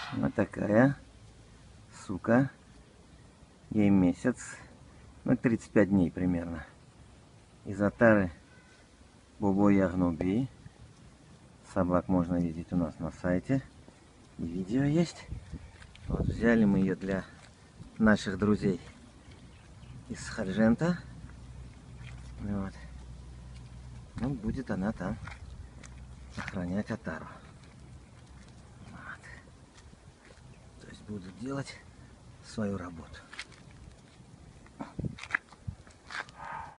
Вот такая сука. Ей месяц, ну 35 дней примерно. Из отары Бобо Ягнуби. Собак можно видеть у нас на сайте. И видео есть. Вот взяли мы ее для наших друзей из Хаджента. Вот. Ну, будет она там охранять отару. Вот. То есть будут делать свою работу.